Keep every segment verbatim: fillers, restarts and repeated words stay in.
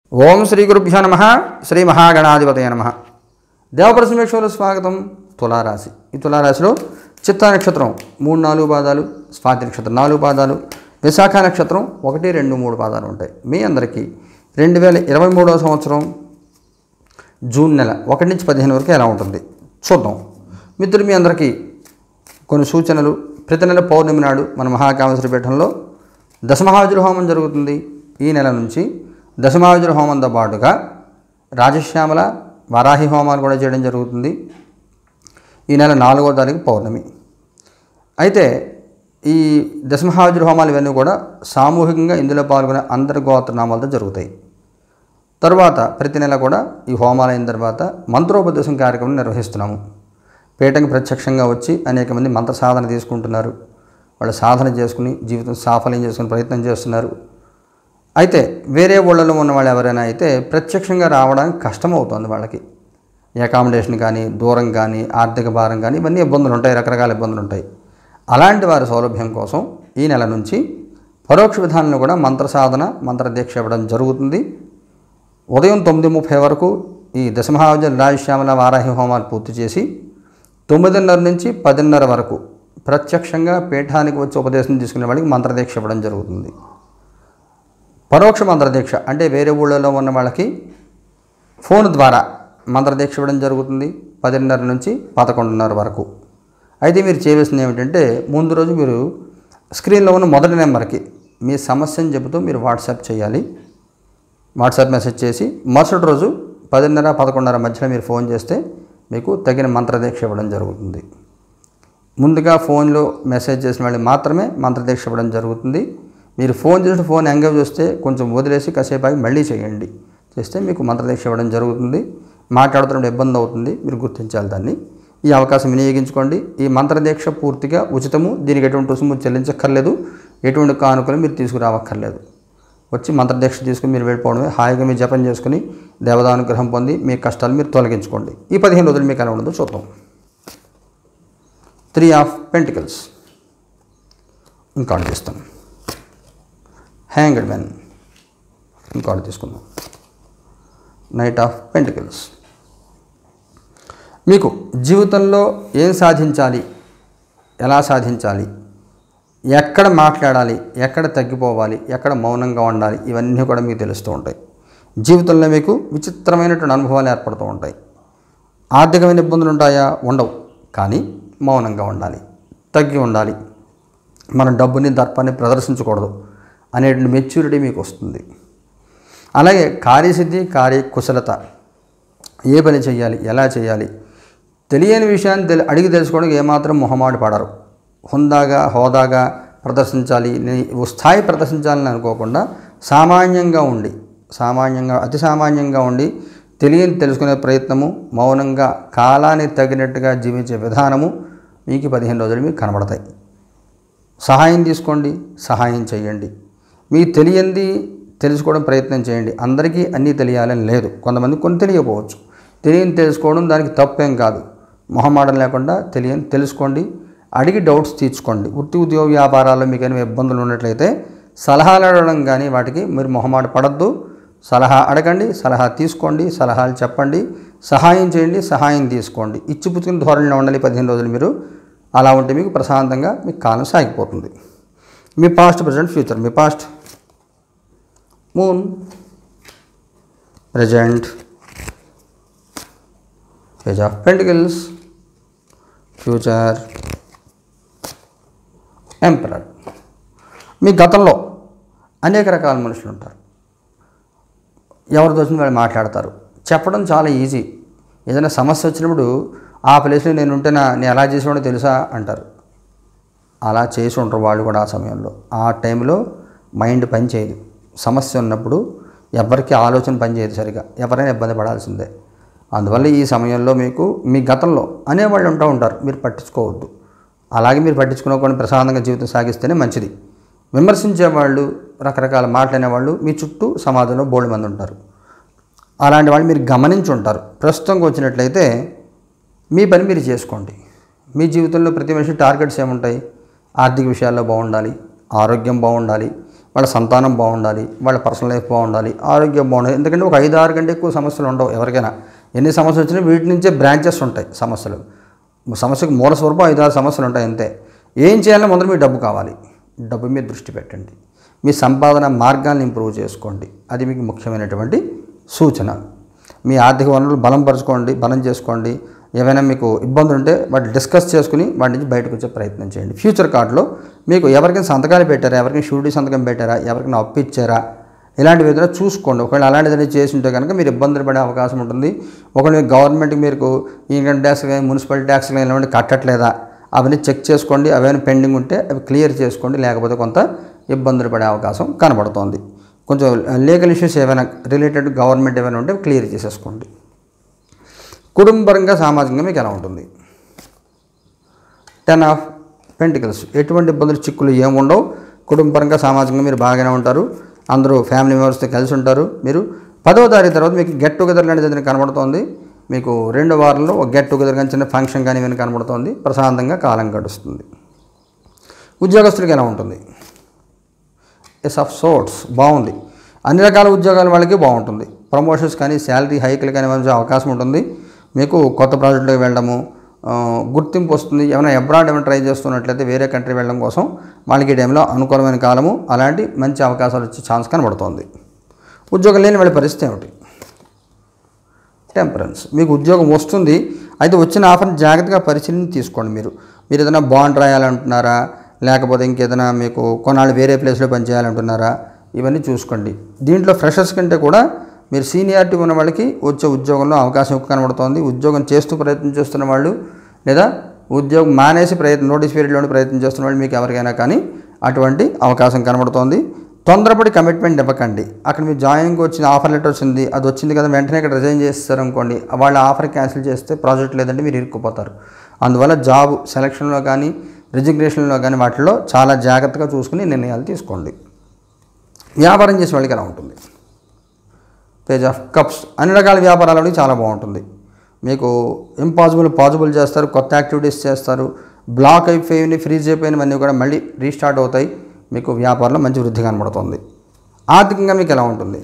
ఓం శ్రీ గురుభ్యో నమః. శ్రీ మహాగణాధిపతయ నమః. దేవప్రసమేశ్వరుల స్వాగతం. తులారాశి. ఈ తులారాశిలో చిత్తా నక్షత్రం మూడు నాలుగు పాదాలు, స్వాతి నక్షత్రం నాలుగు పాదాలు, విశాఖ నక్షత్రం ఒకటి రెండు మూడు పాదాలు ఉంటాయి. మీ అందరికీ రెండు వేల ఇరవై మూడవ సంవత్సరం జూన్ నెల ఒకటి నుంచి పదిహేను వరకు ఎలా ఉంటుంది చూద్దాం. మిత్రులు, మీ అందరికీ కొన్ని సూచనలు. ప్రతి నెల పౌర్ణమి నాడు మన మహాకామేశ్వర పీఠంలో దశమహావజ్ర హోమం జరుగుతుంది. ఈ నెల నుంచి దశమహావజ్ర హోమంతో పాటుగా రాజశ్యామల వారాహి హోమాలు కూడా చేయడం జరుగుతుంది. ఈ నెల నాలుగో తారీఖు పౌర్ణమి. అయితే ఈ దశమహావజ్ర హోమాలు ఇవన్నీ కూడా సామూహికంగా ఇందులో పాల్గొనే అందరి గోత్రనామాలతో జరుగుతాయి. తరువాత ప్రతి నెల కూడా ఈ హోమాలు అయిన తర్వాత మంత్రోపదేశం కార్యక్రమం నిర్వహిస్తున్నాము. పీఠంకి ప్రత్యక్షంగా వచ్చి అనేక మంది మంత్ర సాధన తీసుకుంటున్నారు. వాళ్ళు సాధన చేసుకుని జీవితం సాఫల్యం చేసుకుని ప్రయత్నం చేస్తున్నారు. అయితే వేరే ఊళ్ళలో ఉన్న వాళ్ళు ఎవరైనా అయితే ప్రత్యక్షంగా రావడానికి కష్టమవుతుంది. వాళ్ళకి అకామిడేషన్ కానీ, దూరం కానీ, ఆర్థిక భారం కానీ, ఇవన్నీ ఇబ్బందులు ఉంటాయి, రకరకాల ఇబ్బందులు ఉంటాయి. అలాంటి వారి సౌలభ్యం కోసం ఈ నెల నుంచి పరోక్ష విధానంలో కూడా మంత్ర సాధన, మంత్ర దీక్ష ఇవ్వడం జరుగుతుంది. ఉదయం తొమ్మిది ముప్పై వరకు ఈ దశమహావజ్ర రాజశ్యామల వారాహి హోమాలు పూర్తి చేసి తొమ్మిదిన్నర నుంచి పదిన్నర వరకు ప్రత్యక్షంగా పీఠానికి వచ్చి ఉపదేశం తీసుకునే వాళ్ళకి మంత్రదీక్ష ఇవ్వడం జరుగుతుంది. పరోక్ష మంత్రదీక్ష అంటే వేరే ఊళ్ళలో ఉన్న వాళ్ళకి ఫోన్ ద్వారా మంత్రదీక్ష ఇవ్వడం జరుగుతుంది పదిన్నర నుంచి పదకొండున్నర వరకు. అయితే మీరు చేయవలసింది ఏమిటంటే, ముందు రోజు మీరు స్క్రీన్లో ఉన్న మొదటి నెంబర్కి మీ సమస్యను చెబుతూ మీరు వాట్సాప్ చేయాలి. వాట్సాప్ మెసేజ్ చేసి మరుసటి రోజు పదిన్నర పదకొండున్నర మధ్యలో మీరు ఫోన్ చేస్తే మీకు తగిన మంత్రదీక్ష ఇవ్వడం జరుగుతుంది. ముందుగా ఫోన్లో మెసేజ్ చేసిన వాళ్ళకి మాత్రమే మంత్రదీక్ష ఇవ్వడం జరుగుతుంది. మీరు ఫోన్ చేసిన ఫోన్ ఎంగేజ్ వస్తే కొంచెం వదిలేసి కాసేపు ఆగి మళ్ళీ చేయండి. చేస్తే మీకు మంత్రదీక్ష ఇవ్వడం జరుగుతుంది. మాట్లాడుతున్నప్పుడు ఇబ్బంది అవుతుంది, మీరు గుర్తించాలి దాన్ని. ఈ అవకాశం వినియోగించుకోండి. ఈ మంత్రదీక్ష పూర్తిగా ఉచితము. దీనికి ఎటువంటి రుసుము చెల్లించక్కర్లేదు, ఎటువంటి కానుకలు మీరు తీసుకురావక్కర్లేదు. వచ్చి మంత్రదీక్ష తీసుకుని మీరు వెళ్ళిపోవడమే. హాయిగా మీరు జపం చేసుకుని దేవతానుగ్రహం పొంది మీ కష్టాలు మీరు తొలగించుకోండి. ఈ పదిహేను రోజులు మీకు ఎలా ఉండదో చూద్దాం. త్రీ ఆఫ్ పెంటికల్స్ ఇంకోటి తీస్తాం. హ్యాంగ్డ్ మ్యాన్ ఇంకోటి తీసుకుందాం. Knight of pentacles. మీకు జీవితంలో ఏం సాధించాలి, ఎలా సాధించాలి, ఎక్కడ మాట్లాడాలి, ఎక్కడ తగ్గిపోవాలి, ఎక్కడ మౌనంగా ఉండాలి, ఇవన్నీ కూడా మీకు తెలుస్తూ ఉంటాయి. జీవితంలో మీకు విచిత్రమైనటువంటి అనుభవాలు ఏర్పడుతూ ఉంటాయి. ఆర్థికమైన ఇబ్బందులు ఉంటాయా? ఉండవు. కానీ మౌనంగా ఉండాలి, తగ్గి ఉండాలి. మన డబ్బుని దర్పాన్ని ప్రదర్శించకూడదు అనేటువంటి మెచ్యూరిటీ మీకు వస్తుంది. అలాగే కార్యసిద్ధి, కార్యకుశలత, ఏ పని చేయాలి, ఎలా చేయాలి, తెలియని విషయాన్ని తెలి అడిగి తెలుసుకోవడానికి ఏమాత్రం మొహమాట పడరు. హుందాగా హోదాగా ప్రదర్శించాలి, స్థాయి ప్రదర్శించాలని అనుకోకుండా సామాన్యంగా ఉండి సామాన్యంగా అతి సామాన్యంగా ఉండి తెలియని తెలుసుకునే ప్రయత్నము, మౌనంగా కాలానికి తగినట్టుగా జీవించే విధానము మీకు పదిహేను రోజులు మీకు కనబడతాయి. సహాయం తీసుకోండి, సహాయం చేయండి. మీకు తెలియంది తెలుసుకోవడం ప్రయత్నం చేయండి. అందరికీ అన్నీ తెలియాలని లేదు, కొంతమంది కొన్ని తెలియకపోవచ్చు. తెలియని తెలుసుకోవడం దానికి తప్పేం కాదు. మొహమాటం లేకుండా తెలియని తెలుసుకోండి, అడిగి డౌట్స్ తీర్చుకోండి. వృత్తి ఉద్యోగ వ్యాపారాల్లో మీకు ఏమైనా ఇబ్బందులు ఉన్నట్లయితే సలహాలు అడగడం కానీ వాటికి మీరు మొహమాట పడద్దు. సలహా అడగండి, సలహా తీసుకోండి, సలహాలు చెప్పండి, సహాయం చేయండి, సహాయం తీసుకోండి. ఇచ్చిపుచ్చుకుని ధోరణిలో ఉండాలి పదిహేను రోజులు మీరు. అలా ఉంటే మీకు ప్రశాంతంగా మీకు కాలం సాగిపోతుంది. మీ పాస్ట్, ప్రజెంట్, ఫ్యూచర్. మీ past moon, present page of pentacles, future emperor. మీ గతంలో అనేక రకాల మనుషులు ఉంటారు. ఎవరితో వచ్చిన వాళ్ళు మాట్లాడతారు. చెప్పడం చాలా ఈజీ. ఏదైనా సమస్య వచ్చినప్పుడు ఆ ప్లేస్లో నేను ఉంటేనా నేను ఎలా చేసేవాడో తెలుసా అంటారు. అలా చేసి ఉంటారు వాళ్ళు కూడా. ఆ సమయంలో ఆ టైంలో మైండ్ పనిచేయదు. సమస్య ఉన్నప్పుడు ఎవరికి ఆలోచన పనిచేయదు సరిగా. ఎవరైనా ఇబ్బంది పడాల్సిందే. అందువల్ల ఈ సమయంలో మీకు మీ గతంలో అనేవాళ్ళు ఉంటూ ఉంటారు, మీరు పట్టించుకోవద్దు. అలాగే మీరు పట్టించుకునే ప్రశాంతంగా జీవితం సాగిస్తేనే మంచిది. విమర్శించేవాళ్ళు, రకరకాల మాట్లాడేవాళ్ళు మీ చుట్టూ సమాజంలో బోల్డ్ మంది ఉంటారు. అలాంటి వాళ్ళు మీరు గమనించి ఉంటారు. ప్రస్తుతంగా వచ్చినట్లయితే మీ పని మీరు చేసుకోండి. మీ జీవితంలో ప్రతి మనిషి టార్గెట్స్ ఏముంటాయి? ఆర్థిక విషయాల్లో బాగుండాలి, ఆరోగ్యం బాగుండాలి, వాళ్ళ సంతానం బాగుండాలి, వాళ్ళ పర్సనల్ లైఫ్ బాగుండాలి, ఆరోగ్యం బాగుండాలి. ఎందుకంటే ఒక ఐదు ఆరు కంటే ఎక్కువ సమస్యలు ఉండవు ఎవరికైనా. ఎన్ని సమస్యలు వచ్చినా వీటి నుంచే బ్రాంచెస్ ఉంటాయి సమస్యలు. సమస్యకు మూల స్వరూపం ఐదు ఆరు సమస్యలు ఉంటాయి అంతే. ఏం చేయాలో మొదలు మీకు డబ్బు కావాలి, డబ్బు మీద దృష్టి పెట్టండి. మీ సంపాదన మార్గాన్ని ఇంప్రూవ్ చేసుకోండి, అది మీకు ముఖ్యమైనటువంటి సూచన. మీ ఆర్థిక వనరులు బలం పరచుకోండి, బలం చేసుకోండి. ఏవైనా మీకు ఇబ్బందులు ఉంటే వాటిని డిస్కస్ చేసుకుని వాటి నుంచి బయటకు వచ్చే ప్రయత్నం చేయండి. ఫ్యూచర్ కార్డులో మీకు ఎవరికైనా సంతకాలు పెట్టారా, ఎవరికైనా షూరిటీ సంతకం పెట్టారా, ఎవరికైనా అప్పు ఇచ్చారా, ఇలాంటివి ఏదైనా చూసుకోండి. ఒకవేళ అలాంటిది చేసి ఉంటే కనుక మీరు ఇబ్బందులు పడే అవకాశం ఉంటుంది. ఒకవేళ గవర్నమెంట్కి మీరు ఇన్కమ్ ట్యాక్స్ కానీ మున్సిపల్ ట్యాక్స్ కానీ ఇలాంటి కట్టట్లేదా అవన్నీ చెక్ చేసుకోండి. అవన్నీ పెండింగ్ ఉంటే అవి క్లియర్ చేసుకోండి, లేకపోతే కొంత ఇబ్బందులు పడే అవకాశం కనబడుతోంది. కొంచెం లీగల్ ఇష్యూస్ ఏమైనా రిలేటెడ్ గవర్నమెంట్ ఏమైనా ఉంటే క్లియర్ చేసేసుకోండి. కుటుంబపరంగా సామాజికంగా మీకు ఎలా ఉంటుంది? Ten of pentacles. ఎటువంటి ఇబ్బందులు చిక్కులు ఏముండవు. కుటుంబపరంగా సామాజికంగా మీరు బాగానే ఉంటారు. అందరూ ఫ్యామిలీ మెంబర్స్తో కలిసి ఉంటారు. మీరు పదవ తారీఖు తర్వాత మీకు గెట్ టుగెదర్ లాంటిది ఏదైనా కనబడుతోంది. మీకు రెండు వారంలో ఒక గెట్ టుగెదర్ కానీ చిన్న ఫంక్షన్ కానీ ఏమైనా కనబడుతోంది. ప్రశాంతంగా కాలం గడుస్తుంది. ఉద్యోగస్తులకి ఎలా ఉంటుంది? Ace of swords. బాగుంది. అన్ని రకాల ఉద్యోగాల వాళ్ళకి బాగుంటుంది. ప్రమోషన్స్ కానీ శాలరీ హైక్లు కానీ వచ్చే అవకాశం ఉంటుంది. మీకు కొత్త ప్రాజెక్టులకు వెళ్ళడము, గుర్తింపు వస్తుంది. ఏమైనా అబ్రాడ్ ఏమైనా ట్రై చేస్తున్నట్లయితే వేరే కంట్రీ వెళ్ళడం కోసం వాళ్ళకి ఈ టైంలో అనుకూలమైన కాలము, అలాంటి మంచి అవకాశాలు వచ్చే ఛాన్స్ కనబడుతోంది. ఉద్యోగం లేని వాళ్ళ పరిస్థితి ఏమిటి? టెంపరెన్స్. మీకు ఉద్యోగం వస్తుంది, అయితే వచ్చిన ఆఫర్ని జాగ్రత్తగా పరిశీలన తీసుకోండి. మీరు మీరు ఏదైనా బాండ్ రాయాలంటున్నారా, లేకపోతే ఇంకేదైనా మీకు కొన్నాళ్ళు వేరే ప్లేస్లో పనిచేయాలంటున్నారా, ఇవన్నీ చూసుకోండి. దీంట్లో ఫ్రెషర్స్ కంటే కూడా మీరు సీనియారిటీ ఉన్న వాళ్ళకి వచ్చే ఉద్యోగంలో అవకాశం ఎక్కువ కనబడుతోంది. ఉద్యోగం చేస్తూ ప్రయత్నం చేస్తున్న వాళ్ళు లేదా ఉద్యోగం మానేసి ప్రయత్నం నోటీస్ పీరియడ్లోనే ప్రయత్నం చేస్తున్న వాళ్ళు మీకు ఎవరికైనా కానీ అటువంటి అవకాశం కనబడుతోంది. తొందరపడి కమిట్మెంట్ ఇవ్వకండి. అక్కడ మీరు జాయినింగ్ వచ్చిన ఆఫర్ లెటర్ వచ్చింది, అది వచ్చింది కదా వెంటనే ఇక్కడ రిజైన్ చేస్తారు అనుకోండి, వాళ్ళ ఆఫర్ క్యాన్సిల్ చేస్తే ప్రాజెక్ట్ లేదంటే మీరు ఇరుక్కుపోతారు. అందువల్ల జాబ్ సెలక్షన్లో కానీ రిజిగ్నేషన్లో కానీ వాటిలో చాలా జాగ్రత్తగా చూసుకుని నిర్ణయాలు తీసుకోండి. వ్యాపారం చేసే వాళ్ళకి ఎలా ఉంటుంది? Page of cups. అన్ని రకాల వ్యాపారాలు చాలా బాగుంటుంది. మీకు ఇంపాసిబుల్ పాసిబుల్ చేస్తారు, కొత్త యాక్టివిటీస్ చేస్తారు. బ్లాక్ అయిపోయినవి, ఫ్రీజ్ అయిపోయినవన్నీ కూడా మళ్ళీ రీస్టార్ట్ అవుతాయి. మీకు వ్యాపారంలో మంచి వృద్ధి కనబడుతుంది. ఆర్థికంగా మీకు ఎలా ఉంటుంది?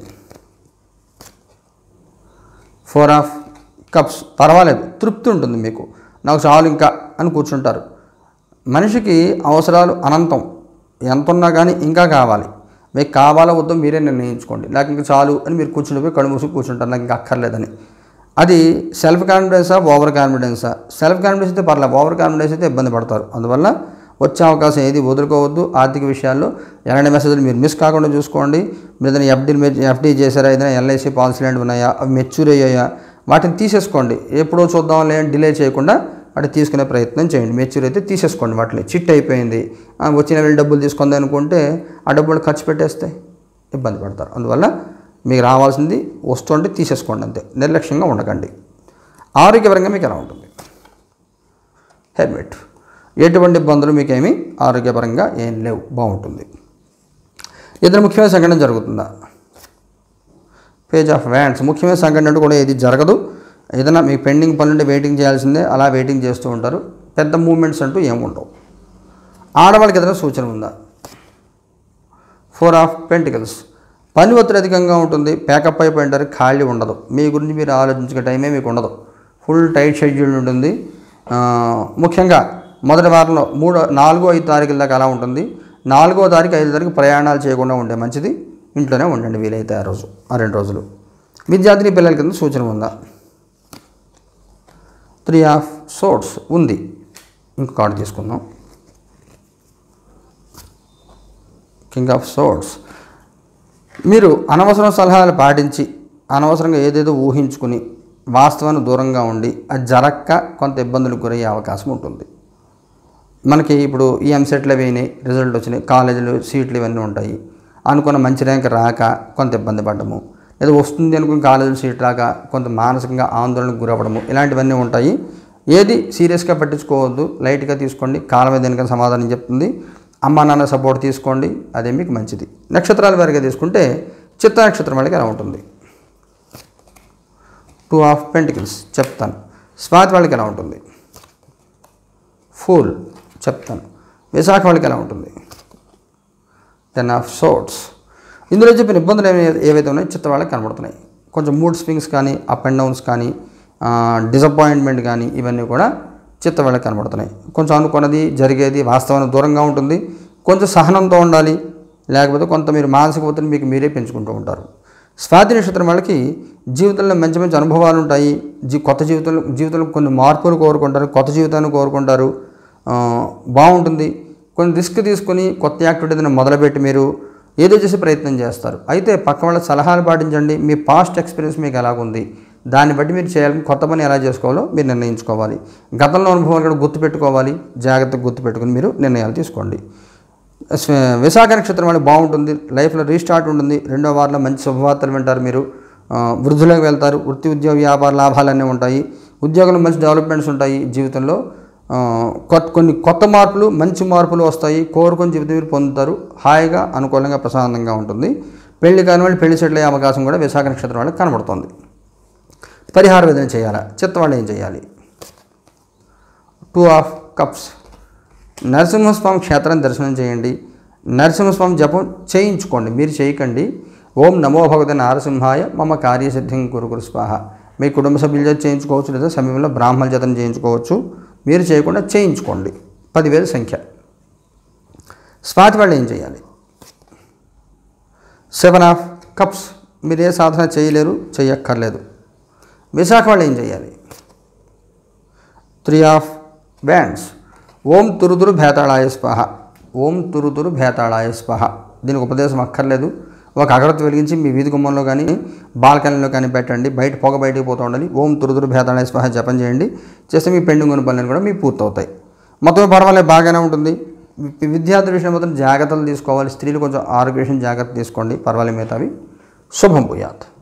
Four of cups. పర్వాలేదు, తృప్తి ఉంటుంది. మీకు నాకు చాలు ఇంకా అని కూర్చుంటారు. మనిషికి అవసరాలు అనంతం, ఎంత ఉన్నా కానీ ఇంకా కావాలి. మీకు కావాలో వద్దో మీరే నిర్ణయించుకోండి. నాకు ఇంకా చాలు అని మీరు కూర్చుండిపోయి కళ్ళు మూసుకు కూర్చుంటారు, నాకు ఇంకా అక్కర్లేదని. అది సెల్ఫ్ కాన్ఫిడెన్సా, ఓవర్ కాన్ఫిడెన్సా? సెల్ఫ్ కాన్ఫిడెన్స్ అయితే పర్లేదు, ఓవర్ కాన్ఫిడెన్స్ అయితే ఇబ్బంది పడతారు. అందువల్ల వచ్చే అవకాశం ఏది వదులుకోవద్దు. ఆర్థిక విషయాల్లో ఎలాంటి మెసేజ్లు మీరు మిస్ కాకుండా చూసుకోండి. మీరు ఏదైనా ఎఫ్డీలు ఎఫ్డీ చేశారా, ఏదైనా ఎల్ఐసి పాలసీ లాంటివి ఉన్నాయా, అవి మెచ్యూర్ అయ్యాయా, వాటిని తీసేసుకోండి. ఎప్పుడో చూద్దాం లేని డిలే చేయకుండా వాటిని తీసుకునే ప్రయత్నం చేయండి. మెచ్యూర్ అయితే తీసేసుకోండి. వాటిని చిట్ అయిపోయింది, వచ్చిన వెళ్ళి డబ్బులు తీసుకుంది అనుకుంటే ఆ డబ్బులు ఖర్చు పెట్టేస్తే ఇబ్బంది పడతారు. అందువల్ల మీకు రావాల్సింది వస్తుంటే తీసేసుకోండి అంతే, నిర్లక్ష్యంగా ఉండకండి. ఆరోగ్యపరంగా మీకు ఎలా ఉంటుంది? హెల్మెట్. ఎటువంటి ఇబ్బందులు మీకేమీ ఆరోగ్యపరంగా ఏం లేవు, బాగుంటుంది. ఏదైనా ముఖ్యమైన సంఘటన జరుగుతుందా? Page of wands. ముఖ్యమైన సంఘటన అంటే కూడా ఏది జరగదు. ఏదైనా మీకు పెండింగ్ పనులుంటే వెయిటింగ్ చేయాల్సిందే, అలా వెయిటింగ్ చేస్తూ ఉంటారు. పెద్ద మూమెంట్స్ అంటూ ఏముండవు. ఆడవాళ్ళకి ఏదైనా సూచన ఉందా? Four of pentacles. పని ఒత్తిడి అధికంగా ఉంటుంది, ప్యాకప్ అయిపోయి ఉంటారు, ఖాళీ ఉండదు. మీ గురించి మీరు ఆలోచించే టైమే మీకు ఉండదు, ఫుల్ టైట్ షెడ్యూల్ ఉంటుంది. ముఖ్యంగా మొదటి వారంలో మూడో నాలుగో ఐదు తారీఖుల దాకా అలా ఉంటుంది. నాలుగో తారీఖు ఐదో తారీఖు ప్రయాణాలు చేయకుండా ఉండే మంచిది. ఇంట్లోనే ఉండండి వీలైతే ఆ రోజు, ఆ రెండు రోజులు. విద్యార్థిని పిల్లల కింద సూచన ఉందా? త్రీ ఆఫ్ సోర్ట్స్ ఉంది. ఇంకో కార్డు తీసుకుందాం. King of swords. మీరు అనవసరం సలహాలు పాటించి అనవసరంగా ఏదేదో ఊహించుకుని వాస్తవానికి దూరంగా ఉండి అది జరక్క కొంత ఇబ్బందులకు గురయ్యే అవకాశం ఉంటుంది. మనకి ఇప్పుడు ఈ ఎంసెట్లు అయినాయి, రిజల్ట్ వచ్చినాయి, కాలేజీలు సీట్లు ఇవన్నీ ఉంటాయి. అనుకున్న మంచి ర్యాంక్ రాక కొంత ఇబ్బంది పడడము, లేదా వస్తుంది అనుకుని కాలేజీలో సీట్ రాక కొంత మానసికంగా ఆందోళనకు గురవ్వడము, ఇలాంటివన్నీ ఉంటాయి. ఏది సీరియస్గా పట్టించుకోవద్దు, లైట్గా తీసుకోండి. కాలమే దేనికైనా సమాధానం చెప్తుంది. అమ్మా నాన్న సపోర్ట్ తీసుకోండి, అదే మీకు మంచిది. నక్షత్రాల వారిగా తీసుకుంటే చిత్త నక్షత్రం వాళ్ళకి ఎలా ఉంటుంది? టూ ఆఫ్ పెంటికల్స్ చెప్తాను. స్వాతి వాళ్ళకి ఎలా ఉంటుంది? ఫూల్ చెప్తాను. విశాఖ వాళ్ళకి ఎలా ఉంటుంది? Ten of swords. ఇందులో చెప్పిన ఇబ్బందులు ఏమి ఏవైతే ఉన్నాయో చిత్త వాళ్ళకి కనబడుతున్నాయి. కొంచెం మూడ్ స్వింగ్స్ కానీ, అప్ అండ్ డౌన్స్ కానీ, డిసప్పాయింట్మెంట్ కానీ ఇవన్నీ కూడా చిత్త వాళ్ళకి కనబడుతున్నాయి. కొంచెం అనుకున్నది జరిగేది వాస్తవానికి దూరంగా ఉంటుంది. కొంచెం సహనంతో ఉండాలి, లేకపోతే కొంత మీరు మానసిక ఒత్తిడిని మీకు మీరే పెంచుకుంటూ ఉంటారు. స్వాతి నక్షత్రం వాళ్ళకి జీవితంలో మంచి మంచి అనుభవాలు ఉంటాయి. జీ కొత్త జీవితంలో జీవితంలో కొన్ని మార్పులు కోరుకుంటారు, కొత్త జీవితాన్ని కోరుకుంటారు. బాగుంటుంది. కొన్ని రిస్క్ తీసుకొని కొత్త యాక్టివిటీని మొదలుపెట్టి మీరు ఏదో చేసే ప్రయత్నం చేస్తారు. అయితే పక్క వాళ్ళ సలహాలు పాటించండి. మీ పాస్ట్ ఎక్స్పీరియన్స్ మీకు ఎలాగుంది, దాన్ని బట్టి మీరు చేయాలి. కొత్త పని ఎలా చేసుకోవాలో మీరు నిర్ణయించుకోవాలి. గతంలో అనుభవాలు కూడా గుర్తుపెట్టుకోవాలి. జాగ్రత్తగా గుర్తుపెట్టుకుని మీరు నిర్ణయాలు తీసుకోండి. విశాఖ నక్షత్రం వాళ్ళకి బాగుంటుంది. లైఫ్లో రీస్టార్ట్ ఉంటుంది. రెండో వారంలో మంచి శుభవార్తలు వింటారు. మీరు వృద్ధిలోకి వెళ్తారు. వృత్తి ఉద్యోగ వ్యాపార లాభాలన్నీ ఉంటాయి. ఉద్యోగంలో మంచి డెవలప్మెంట్స్ ఉంటాయి. జీవితంలో కొత్త కొన్ని కొత్త మార్పులు, మంచి మార్పులు వస్తాయి. కోరుకొని జీవితం మీరు పొందుతారు. హాయిగా, అనుకూలంగా, ప్రశాంతంగా ఉంటుంది. పెళ్లి కాని వాళ్ళు పెళ్లి సెటిల్ అయ్యే అవకాశం కూడా విశాఖ నక్షత్రం వాళ్ళకి కనబడుతుంది. పరిహార విధన చేయాలా? చిత్త వాళ్ళు ఏం చేయాలి? Two of cups. నరసింహస్వామి క్షేత్రాన్ని దర్శనం చేయండి. నరసింహస్వామి జపం చేయించుకోండి, మీరు చేయకండి. ఓం నమో భగవతే నారసింహాయ మమ కార్యసిద్ధిం కురు కురు స్వాహ. మీ కుటుంబ సభ్యుల చేత చేయించుకోవచ్చు, లేదా సమీపంలో బ్రాహ్మణ చేతను చేయించుకోవచ్చు. మీరు చేయకుండా చేయించుకోండి. పదివేల సంఖ్య. స్వాతి వాళ్ళు ఏం చేయాలి? Seven of cups. మీరు ఏ సాధన చేయలేరు, చేయక్కర్లేదు. విశాఖ వాళ్ళు ఏం చేయాలి? Three of wands. ఓం తురుతురు భేతాళాయ స్వాహ. ఓం తురుతురు భేతాళాయ స్వాహ. దీనికి ఉపదేశం అక్కర్లేదు. ఒక అగరత్తి వెలిగించి మీ వీధి గుమ్మంలో కానీ, బాల్కనీలో కానీ పెట్టండి. బయట పొగ బయటకు పోతూ ఉండాలి. ఓం తురుతురు భేతాళాయ స్వాహ జపం చేయండి. చేస్తే మీ పెండింగ్ ఉన్న పనులను కూడా మీకు పూర్తవుతాయి. మొత్తం పర్వాలేదు, బాగానే ఉంటుంది. విద్యార్థుల విషయం మాత్రం జాగ్రత్తలు తీసుకోవాలి. స్త్రీలు కొంచెం ఆరోగ్య విషయం జాగ్రత్త తీసుకోండి. పర్వాలేదు, మిగతావి శుభం భూయాత్.